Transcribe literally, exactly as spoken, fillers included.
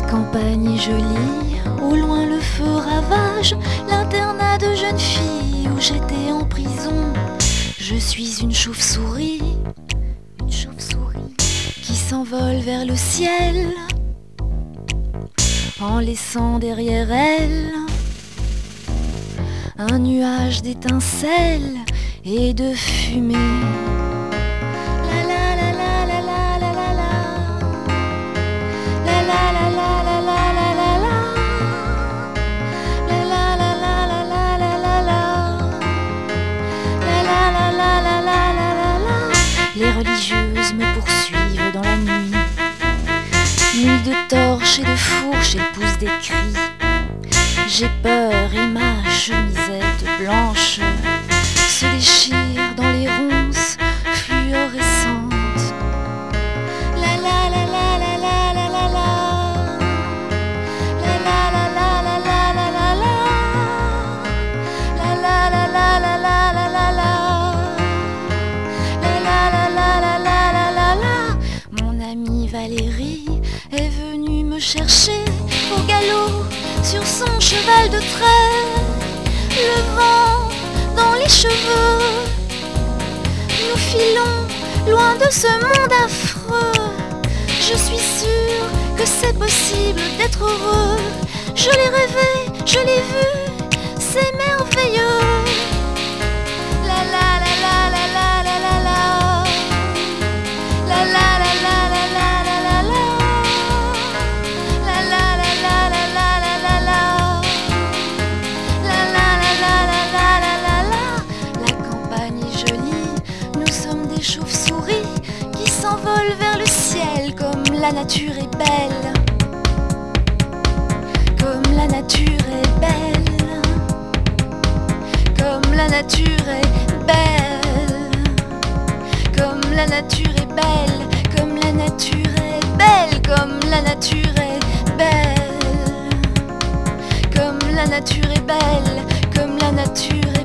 campagne est jolie, au loin le feu ravage l'internat de jeunes filles où j'étais en prison. Je suis une chauve-souris, une chauve-souris qui s'envole vers le ciel en laissant derrière elle un nuage d'étincelles et de fumée. Les religieuses me poursuivent dans la nuit, nuit de torches et de fourches, elles poussent des cris. J'ai peur et ma chemisette blanche se déchire dans les ronces fluorescentes. La la la la la la la la la. La la la la la la la la la. La la la la la la la la la. La la la la la la la la. Mon amie Valérie est venue me chercher au galop sur son cheval de trait, le vent dans les cheveux. Nous filons loin de ce monde affreux. Je suis sûre que c'est possible d'être heureux. Je l'ai rêvé, je l'ai vu, c'est merveilleux. La la la la la la la la la. La la la la la la la la la. La la la la la la la la la. La la la la la la la la la. La campagne est jolie, nous sommes des chauves-souris qui s'envolent vers le ciel comme la nature est belle. Comme la nature est belle. Comme la nature est belle. Comme la nature est belle. Comme la nature est belle. Comme la nature est belle. Comme la nature est belle. Comme la nature est belle.